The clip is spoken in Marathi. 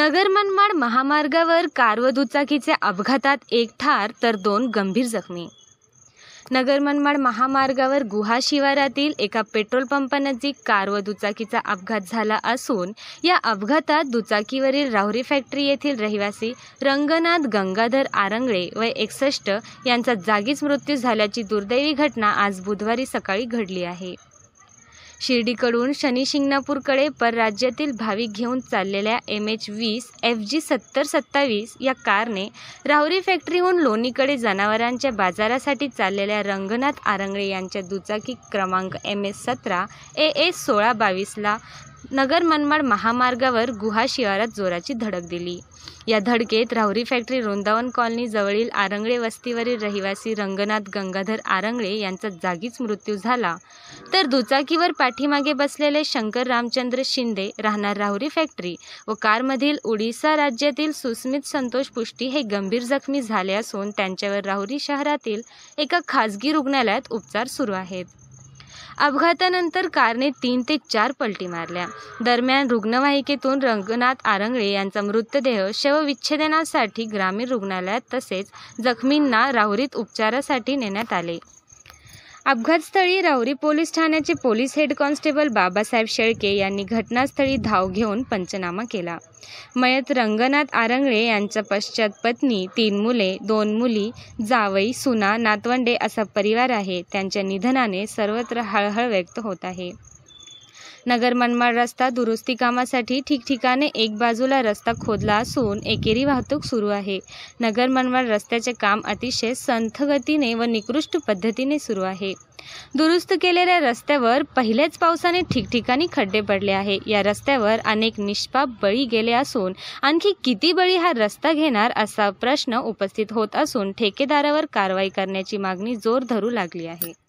नगर मनमाड महामार्गावर कार व दुचाकीच्या अपघातात एक ठार तर 2 गंभीर जखमी। नगर मनमाड महामार्गावर गुहा शिवारातील एका पेट्रोल पंपानजीक कार व दुचाकीचा अपघात झाला असून या अपघातात दुचाकीवरील राहुरी फॅक्टरी येथील रहिवासी रंगनाथ गंगाधर आरंगळे वय 61 यांचा जागीच मृत्यू झाल्याची दुर्दैवी घटना आज बुधवारी सकाळी घडली आहे। शिर्डीकडून शनी शिंगणापूरकडे परराज्यातील भाविक घेऊन चाललेल्या MH20 FG 7027 या कारने राहुरी फॅक्टरीहून लोणीकडे जनावरांच्या बाजारासाठी चाललेल्या रंगनाथ आरंगळे यांच्या दुचाकी क्रमांक MS 17 AS 1622 ला नगर मनमाड महामार्गावर गुहा शिवारात जोराची धडक दिली। या धडकेत राहुरी फॅक्टरी वृंदावन कॉलनी जवळील आरंगळे वस्तीवरील रहिवासी रंगनाथ गंगाधर आरंगळे यांचा जागीच मृत्यू झाला, तर दुचाकीवर पाठीमागे बसलेले शंकर रामचंद्र शिंदे राहणार राहुरी फॅक्टरी व कारमधील उडीसा राज्यातील सुस्मित संतोष पुष्टी हे गंभीर जखमी झाले असून त्यांच्यावर राहुरी शहरातील एका खासगी रुग्णालयात उपचार सुरू आहेत। अपघातानंतर कारने 3 ते 4 पलटी मारल्या। दरम्यान रुग्णवाहिकेतून रंगनाथ आरंगळे यांचा मृतदेह शवविच्छेदनासाठी ग्रामीण रुग्णालयात तसेच जखमींना राहुरीत उपचारासाठी नेण्यात आले। अपघातस्थळी राहुरी पोलीस ठाण्याचे police head constable Babasaheb Shelke यांनी घटनास्थळी धाव घेऊन पंचनामा केला। मयत रंगनाथ आरंगळे यांच्या पश्चात पत्नी, 3 मुले, 2 मुली, जावई, सुना, नातवंडे असा परिवार आहे। त्यांच्या निधनाने सर्वत्र हळहळ व्यक्त होत आहे। नगर मनमाड रस्ता दुरुस्ती कामासाठी ठिकठिकाणी एक बाजूला रस्ता खोदला असून एकेरी वाहतूक सुरू आहे। नगर मनमाड रस्त्याचे काम अतिशय संथ गतीने व निकृष्ट पद्धतीने सुरू आहे। दुरुस्त केलेल्या रस्त्यावर पहिल्याच पावसाने ठिकठिकाणी खड्डे पडले आहे। या रस्त्यावर अनेक निष्पाप बळी गेले असून आणखी किती बळी हा रस्ता घेणार असा प्रश्न उपस्थित होत असून ठेकेदारावर कारवाई करण्याची मागणी जोर धरू लागली आहे।